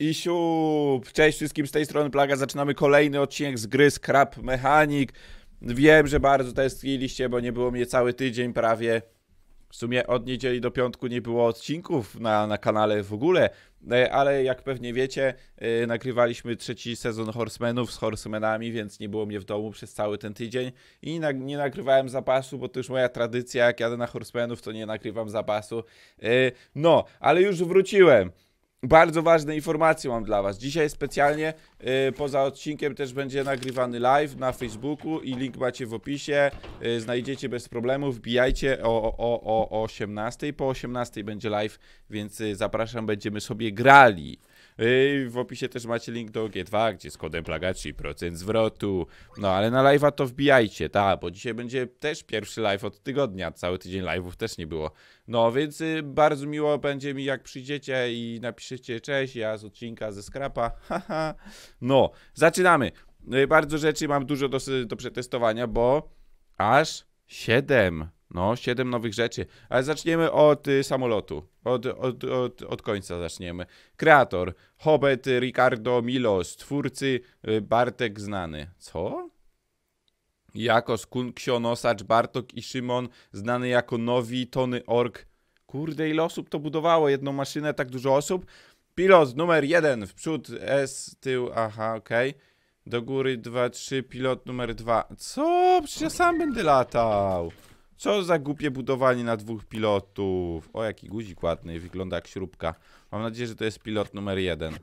I siup! Cześć wszystkim, z tej strony Plaga. Zaczynamy kolejny odcinek z gry Scrap Mechanic. Wiem, że bardzo tęskniliście, bo nie było mnie cały tydzień prawie. W sumie od niedzieli do piątku nie było odcinków na kanale w ogóle. Ale jak pewnie wiecie, nagrywaliśmy trzeci sezon Horsemenów z Horsemenami, więc nie było mnie w domu przez cały ten tydzień. I nie nagrywałem zapasu, bo to już moja tradycja, jak jadę na Horsemenów, to nie nagrywam zapasu. No, ale już wróciłem. Bardzo ważne informacje mam dla was. Dzisiaj specjalnie poza odcinkiem też będzie nagrywany live na Facebooku i link macie w opisie. Znajdziecie bez problemu, wbijajcie o 18. Po 18 będzie live, więc zapraszam, będziemy sobie grali. W opisie też macie link do G2, gdzie z kodem Plaga 3% zwrotu. No ale na live'a to wbijajcie, tak, bo dzisiaj będzie też pierwszy live od tygodnia. Cały tydzień live'ów też nie było. No więc bardzo miło będzie mi, jak przyjdziecie i napiszecie cześć, ja z odcinka ze Scrapa. Haha. No, zaczynamy. Bardzo rzeczy mam dużo do przetestowania, bo aż 7. No, 7 nowych rzeczy. Ale zaczniemy od samolotu. Od końca zaczniemy. Kreator. Hobbit Ricardo Milos. Twórcy Bartek znany. Co? Jakos Kunksio, Nosacz, Bartok i Szymon. Znany jako Nowi, Tony Ork. Kurde, ile osób to budowało? Jedną maszynę, tak dużo osób. Pilot numer 1. W przód, S, tył. Aha, okej. Do góry 2, 3. Pilot numer 2. Co? Przecież ja sam będę latał. Co za głupie budowanie na dwóch pilotów. O, jaki guzik ładny, wygląda jak śrubka. Mam nadzieję, że to jest pilot numer 1.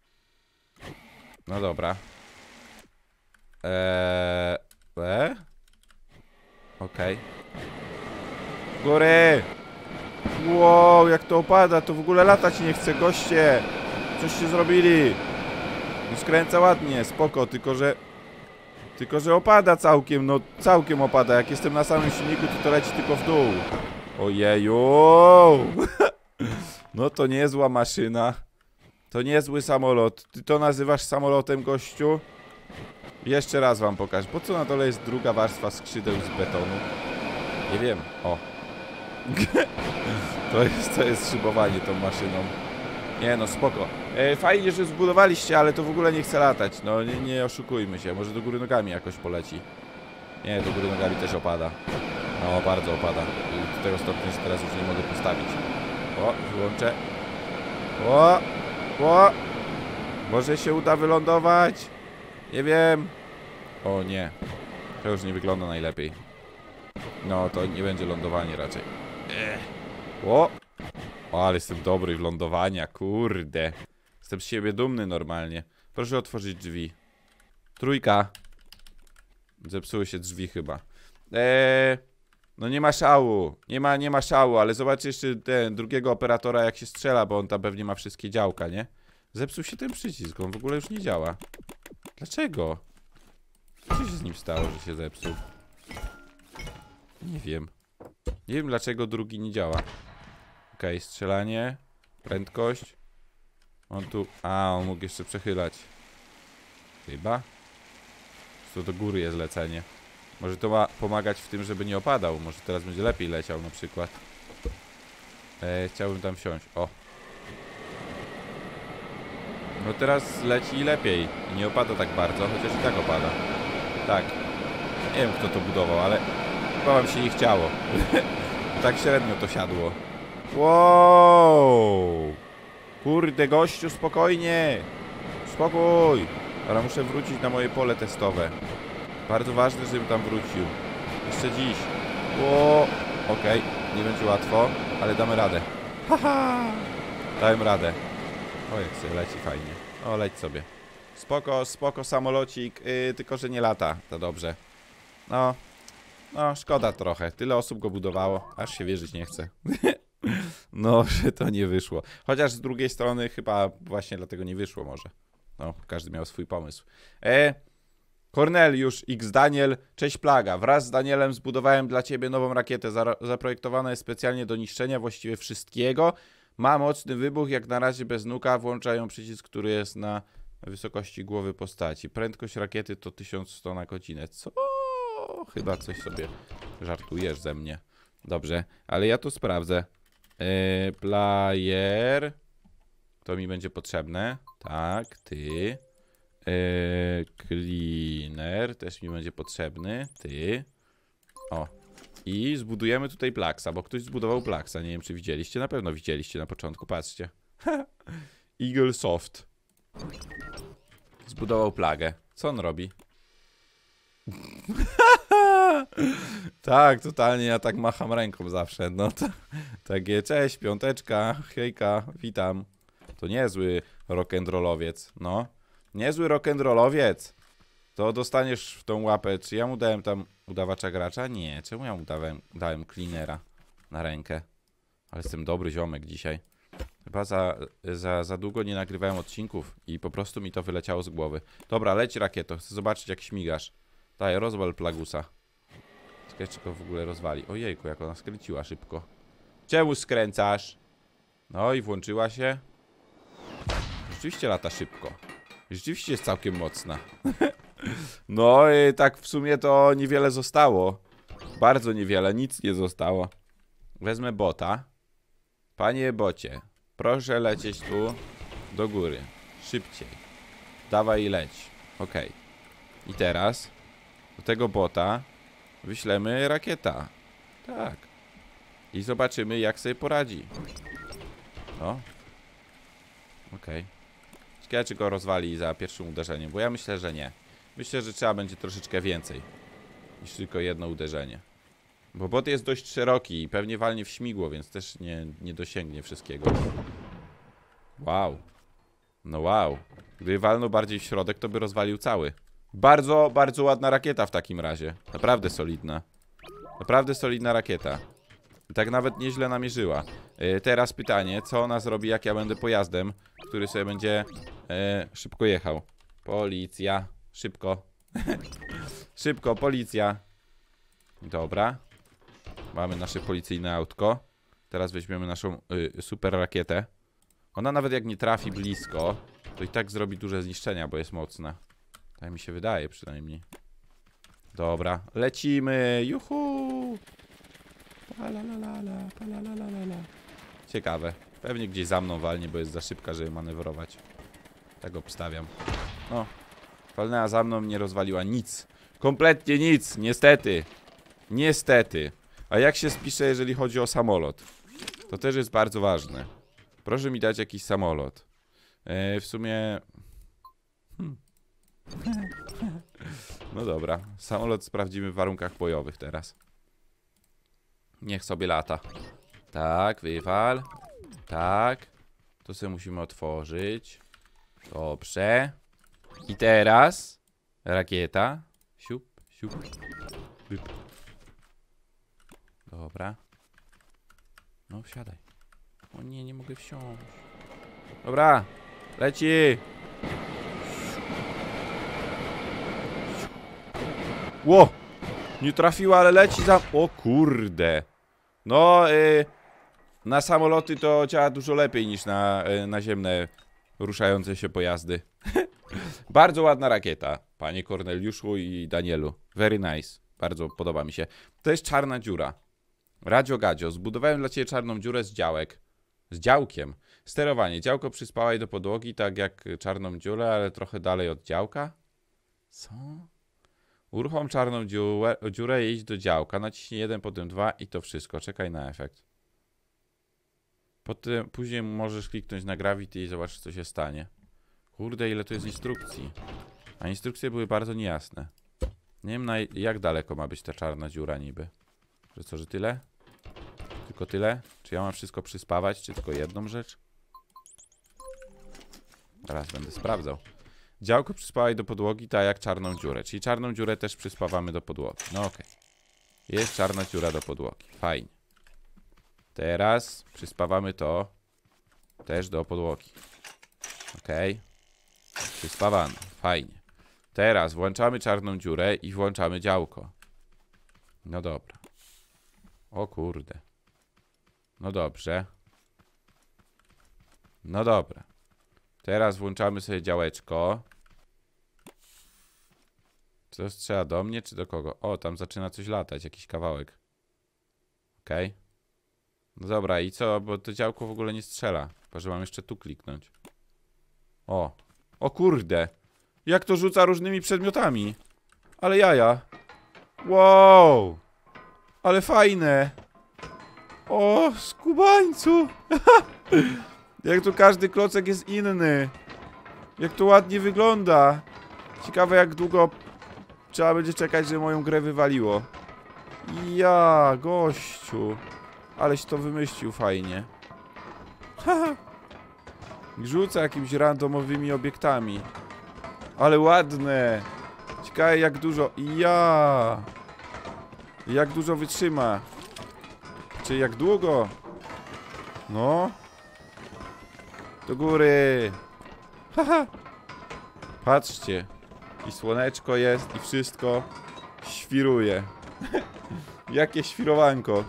No dobra. Okej. Góry! Wow, jak to opada, to w ogóle latać nie chce, goście! Coście zrobili? No skręca ładnie, spoko, tylko że opada całkiem, no całkiem opada. Jak jestem na samym silniku, to leci tylko w dół. Ojeju! No to niezła maszyna. To niezły samolot. Ty to nazywasz samolotem, gościu? Jeszcze raz wam pokażę. Po co na dole jest druga warstwa skrzydeł z betonu? Nie wiem. O. To jest szybowanie tą maszyną. Nie no, spoko. Fajnie, że zbudowaliście, ale to w ogóle nie chce latać. No nie oszukujmy się. Może do góry nogami jakoś poleci. Nie, do góry nogami też opada. No, bardzo opada. I do tego stopnia, że teraz już nie mogę postawić. O, wyłączę. O! Może się uda wylądować? Nie wiem. O nie. To już nie wygląda najlepiej. No, to nie będzie lądowanie raczej. O, ale jestem dobry w lądowania, kurde. Jestem z siebie dumny normalnie. Proszę otworzyć drzwi. 3. Zepsuły się drzwi chyba. No nie ma szału. Nie ma szału, ale zobacz jeszcze drugiego operatora, jak się strzela, bo on tam pewnie ma wszystkie działka, nie? Zepsuł się ten przycisk, on w ogóle już nie działa. Dlaczego? Co się z nim stało, że się zepsuł? Nie wiem. Nie wiem, dlaczego drugi nie działa. Okej, strzelanie. Prędkość. On tu... A, on mógł jeszcze przechylać. Chyba. To do góry jest lecenie. Może to ma pomagać w tym, żeby nie opadał. Może teraz będzie lepiej leciał na przykład. Chciałbym tam wsiąść. O. No teraz leci lepiej. I nie opada tak bardzo, chociaż i tak opada. Tak. Nie wiem, kto to budował, ale chyba wam się nie chciało. Tak średnio to siadło. Wow! Kurde, gościu, spokojnie! Spokój! Ale muszę wrócić na moje pole testowe. Bardzo ważne, żebym tam wrócił. Jeszcze dziś. Wow! Okej, nie będzie łatwo, ale damy radę. Haha! Dałem radę. O, jak sobie leci fajnie. O, leć sobie. Spoko samolocik, tylko że nie lata. To dobrze. No, szkoda trochę. Tyle osób go budowało, aż się wierzyć nie chce. No, że to nie wyszło. Chociaż z drugiej strony chyba właśnie dlatego nie wyszło może. No, każdy miał swój pomysł. Corneliusz X Daniel, cześć Plaga. Wraz z Danielem zbudowałem dla ciebie nową rakietę. Zaprojektowana jest specjalnie do niszczenia właściwie wszystkiego. Ma mocny wybuch, jak na razie bez nuka. Włączają przycisk, który jest na wysokości głowy postaci. Prędkość rakiety to 1100 na godzinę. Co? Chyba coś sobie żartujesz ze mnie. Dobrze, ale ja to sprawdzę. Player. To mi będzie potrzebne. Tak, ty. Cleaner też mi będzie potrzebny. Ty. O. I zbudujemy tutaj plaksa, bo ktoś zbudował plaksa. Nie wiem, czy widzieliście. Na pewno widzieliście na początku. Patrzcie. Eagle Soft. Zbudował plagę. Co on robi? Tak, totalnie ja tak macham ręką zawsze. No to takie, cześć, piąteczka, hejka, witam. To niezły rock'n'rollowiec, no. Niezły rock'n'rollowiec. To dostaniesz w tą łapę. Czy ja mu dałem tam udawacza gracza? Nie, czemu ja mu dałem cleanera na rękę? Ale jestem dobry ziomek dzisiaj. Chyba za długo nie nagrywałem odcinków i po prostu mi to wyleciało z głowy. Dobra, leć rakieto, chcę zobaczyć jak śmigasz. Daj, rozwal Plagusa. Ciekawe, czy go w ogóle rozwali. Ojejku, jak ona skręciła szybko. Czemu skręcasz? No i włączyła się. Rzeczywiście lata szybko. Rzeczywiście jest całkiem mocna. No i tak w sumie to niewiele zostało. Bardzo niewiele, nic nie zostało. Wezmę bota. Panie bocie, proszę lecieć tu do góry. Szybciej. Dawaj leć. Okej. I teraz do tego bota wyślemy rakieta. Tak. I zobaczymy jak sobie poradzi. No. Okej. Ciekawe czy go rozwali za pierwszym uderzeniem, bo ja myślę, że nie. Myślę, że trzeba będzie troszeczkę więcej niż tylko jedno uderzenie. Bo bot jest dość szeroki i pewnie walnie w śmigło, więc też nie dosięgnie wszystkiego. Wow. No wow. Gdyby walnął bardziej w środek, to by rozwalił cały. Bardzo, bardzo ładna rakieta w takim razie. Naprawdę solidna. Naprawdę solidna rakieta. I tak nawet nieźle namierzyła. Teraz pytanie, co ona zrobi, jak ja będę pojazdem, który sobie będzie szybko jechał. Policja. Szybko. Szybko, policja. Dobra. Mamy nasze policyjne autko. Teraz weźmiemy naszą super rakietę. Ona nawet jak nie trafi blisko, to i tak zrobi duże zniszczenia, bo jest mocna. Tak mi się wydaje przynajmniej. Dobra, lecimy. Juhu! Ciekawe. Pewnie gdzieś za mną walnie, bo jest za szybka, żeby manewrować. Tak obstawiam. No. Walnęła za mną, nie rozwaliła nic. Kompletnie nic, niestety. Niestety. A jak się spisze, jeżeli chodzi o samolot? To też jest bardzo ważne. Proszę mi dać jakiś samolot. W sumie... No dobra. Samolot sprawdzimy w warunkach bojowych teraz. Niech sobie lata. Tak, wywal. Tak. To sobie musimy otworzyć. Dobrze. I teraz... Rakieta. Siup, siup. Wyp. Dobra. No wsiadaj. O nie, nie mogę wsiąść. Dobra, leci. Ło! Nie trafiła, ale leci za... O kurde. No, na samoloty to działa dużo lepiej niż na naziemne ruszające się pojazdy. Bardzo ładna rakieta, panie Korneliuszu i Danielu. Very nice. Bardzo podoba mi się. To jest czarna dziura. Radio Gadzio, zbudowałem dla ciebie czarną dziurę z działek. Z działkiem. Sterowanie. Działko przyspałaj do podłogi, tak jak czarną dziurę, ale trochę dalej od działka. Co? Uruchom czarną dziurę i idź do działka. Naciśnij 1, potem 2 i to wszystko. Czekaj na efekt. Później możesz kliknąć na Gravity i zobaczysz, co się stanie. Kurde, ile tu jest instrukcji. A instrukcje były bardzo niejasne. Nie wiem, jak daleko ma być ta czarna dziura niby. Że co, że tyle? Tylko tyle? Czy ja mam wszystko przyspawać, czy tylko jedną rzecz? Teraz będę sprawdzał. Działko przyspawaj do podłogi, tak jak czarną dziurę. Czyli czarną dziurę też przyspawamy do podłogi. No okej. Jest czarna dziura do podłogi. Fajnie. Teraz przyspawamy to też do podłogi. Okej. Przyspawane. Fajnie. Teraz włączamy czarną dziurę i włączamy działko. No dobra. O kurde. No dobrze. No dobra. Teraz włączamy sobie działeczko. Czy to strzela do mnie, czy do kogo? O, tam zaczyna coś latać, jakiś kawałek. Okej. No dobra, i co? Bo to działko w ogóle nie strzela. Chyba, że mam jeszcze tu kliknąć. O. O kurde. Jak to rzuca różnymi przedmiotami. Ale jaja. Wow. Ale fajne. O, skubańcu. Jak tu każdy klocek jest inny. Jak to ładnie wygląda. Ciekawe jak długo trzeba będzie czekać, żeby moją grę wywaliło. Ja, gościu. Aleś to wymyślił fajnie. Haha. Rzuca jakimiś randomowymi obiektami. Ale ładne. Ciekawe jak dużo. Ja. Jak dużo wytrzyma. Czy jak długo? No. Do góry. Haha. Patrzcie. I słoneczko jest i wszystko świruje. Jakie świrowanko.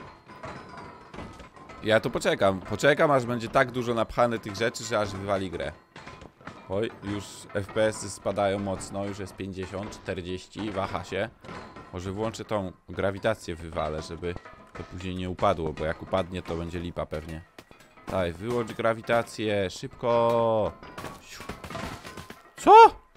Ja tu poczekam. Poczekam, aż będzie tak dużo napchane tych rzeczy, że aż wywali grę. Oj, już FPS-y spadają mocno. Już jest 50, 40. Waha się. Może włączę tą grawitację wywalę, żeby to później nie upadło, bo jak upadnie, to będzie lipa pewnie. Daj, wyłącz grawitację. Szybko. Co?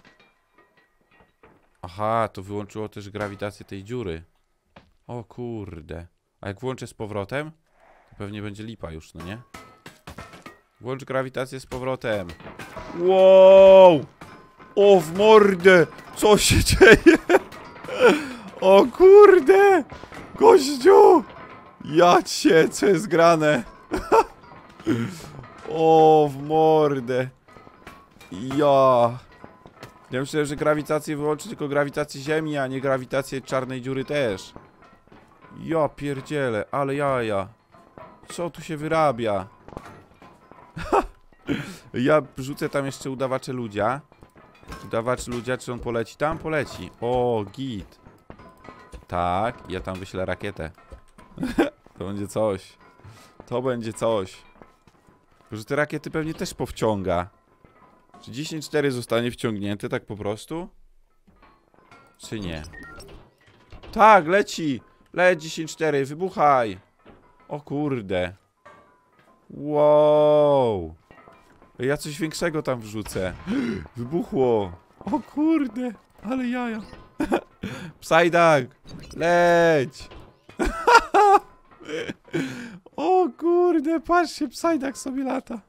Aha, to wyłączyło też grawitację tej dziury. O kurde. A jak włączę z powrotem, to pewnie będzie lipa już, no nie? Włącz grawitację z powrotem. Wow! O w mordę! Co się dzieje? O kurde! Gościu! Ja cię, co jest grane? O w mordę! Ja... Ja myślę, że grawitację wyłączy tylko grawitację Ziemi, a nie grawitację czarnej dziury też. Ja pierdzielę, ale jaja. Co tu się wyrabia? Ja rzucę tam jeszcze udawacze ludzia. Udawacz ludzia, czy on poleci? Tam poleci. O, git. Tak, ja tam wyślę rakietę. To będzie coś. To będzie coś. Tylko, że te rakiety pewnie też powciąga. Czy 10-4 zostanie wciągnięte tak po prostu? Czy nie? Tak, leci! Leć 10-4, wybuchaj! O kurde. Wow! Ja coś większego tam wrzucę. Wybuchło! O kurde! Ale jaja! Psyduck! Leć! O kurde, patrzcie, Psyduck sobie lata.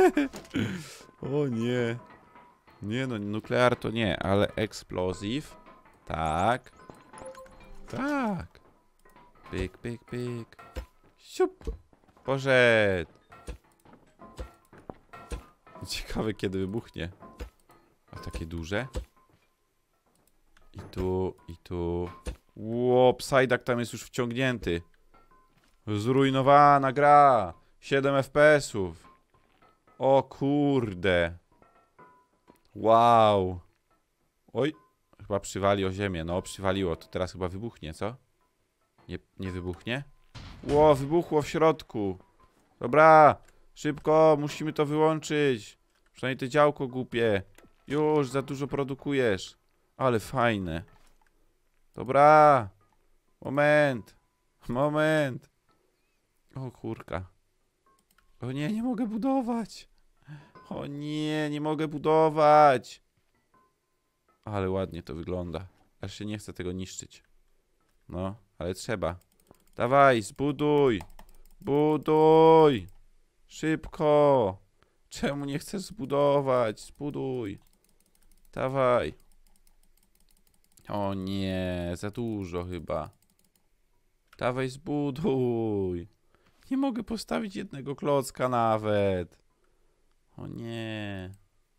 O nie. Nie no, nuklear to nie, ale explosive. Tak. Tak. Pyk, pyk, pyk. Siup. Poszedł. Ciekawe kiedy wybuchnie. A takie duże? I tu, i tu. Ło, Psyduck tam jest już wciągnięty. Zrujnowana gra. 7 FPS-ów. O kurde. Wow. Oj. Chyba przywali o ziemię. No, przywaliło. To teraz chyba wybuchnie, co? Nie wybuchnie? Ło, wybuchło w środku. Dobra. Szybko, musimy to wyłączyć. Przynajmniej to działko głupie. Już, za dużo produkujesz. Ale fajne. Dobra. Moment. Moment. O kurka. O nie, nie mogę budować. O nie, nie mogę budować. Ale ładnie to wygląda. Aż się nie chce tego niszczyć. No, ale trzeba. Dawaj, zbuduj. Buduj. Szybko. Czemu nie chcesz zbudować? Zbuduj. Dawaj. O nie, za dużo chyba. Dawaj, zbuduj. Nie mogę postawić jednego klocka nawet. O nie.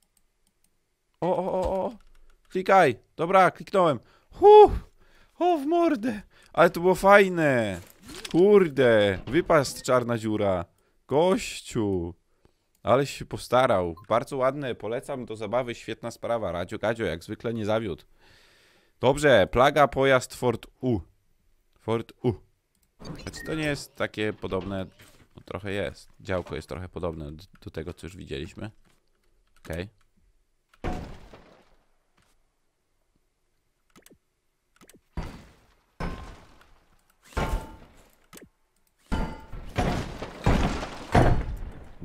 O. Klikaj. Dobra, kliknąłem. O, w mordę. Ale to było fajne. Kurde. Wypaść czarna dziura. Gościu. Aleś się postarał. Bardzo ładne. Polecam do zabawy. Świetna sprawa. Radzio Gadzio jak zwykle nie zawiódł. Dobrze. Plaga, pojazd, Fort U. Fort U. Znaczy to nie jest takie podobne. No, trochę jest. Działko jest trochę podobne do tego, co już widzieliśmy. Okej.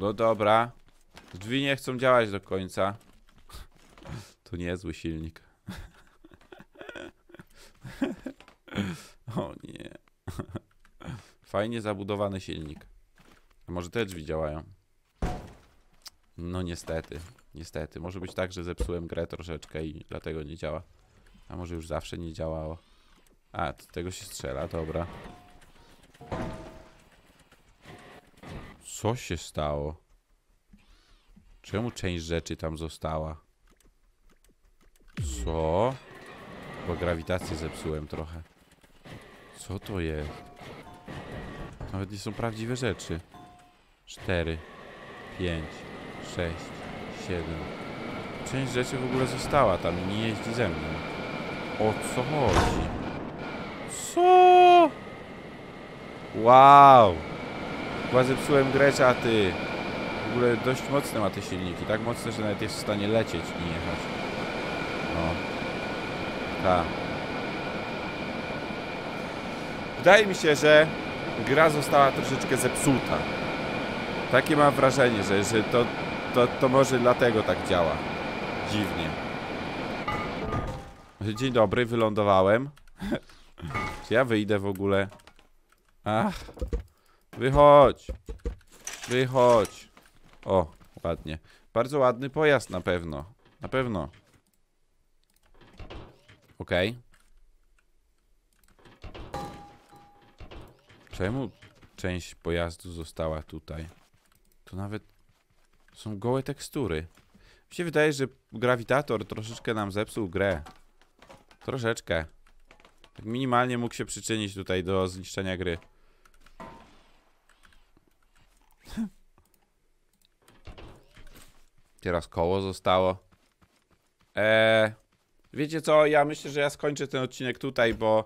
No dobra. Drzwi nie chcą działać do końca. To niezły silnik. O nie. Fajnie zabudowany silnik. A może te drzwi działają? No niestety. Niestety. Może być tak, że zepsułem grę troszeczkę i dlatego nie działa. A może już zawsze nie działało. A, do tego się strzela, dobra. Co się stało? Czemu część rzeczy tam została? Co? Bo grawitację zepsułem trochę. Co to jest? Nawet nie są prawdziwe rzeczy. 4, 5, 6, 7. Część rzeczy w ogóle została tam i nie jeździ ze mną. O co chodzi? Co? Wow! Chyba zepsułem grę, czaty. W ogóle dość mocne ma te silniki. Tak mocne, że nawet jest w stanie lecieć i jechać. No. Tak. Wydaje mi się, że gra została troszeczkę zepsuta. Takie mam wrażenie, że to może dlatego tak działa. Dziwnie. Dzień dobry, wylądowałem. Czy ja wyjdę w ogóle? Ach. Wychodź. Wychodź. O, ładnie. Bardzo ładny pojazd na pewno. Na pewno. Okej. Czemu część pojazdu została tutaj? To nawet są gołe tekstury. Mi się wydaje, że grawitator troszeczkę nam zepsuł grę. Troszeczkę. Tak minimalnie mógł się przyczynić tutaj do zniszczenia gry. Teraz koło zostało. Wiecie co? Ja myślę, że ja skończę ten odcinek tutaj, bo...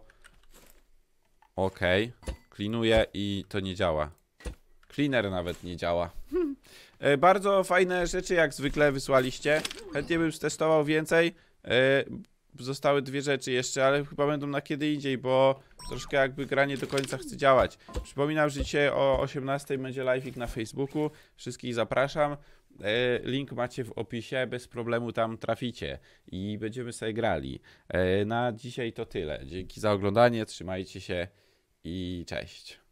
Okej. Klinuję i to nie działa. Cleaner nawet nie działa. Bardzo fajne rzeczy jak zwykle wysłaliście. Chętnie bym testował więcej. Zostały 2 rzeczy jeszcze, ale chyba będą na kiedy indziej, bo troszkę jakby gra nie do końca chce działać. Przypominam, że dzisiaj o 18 będzie live'ik na Facebooku. Wszystkich zapraszam. Link macie w opisie, bez problemu tam traficie i będziemy sobie grali. Na dzisiaj to tyle. Dzięki za oglądanie, trzymajcie się i cześć.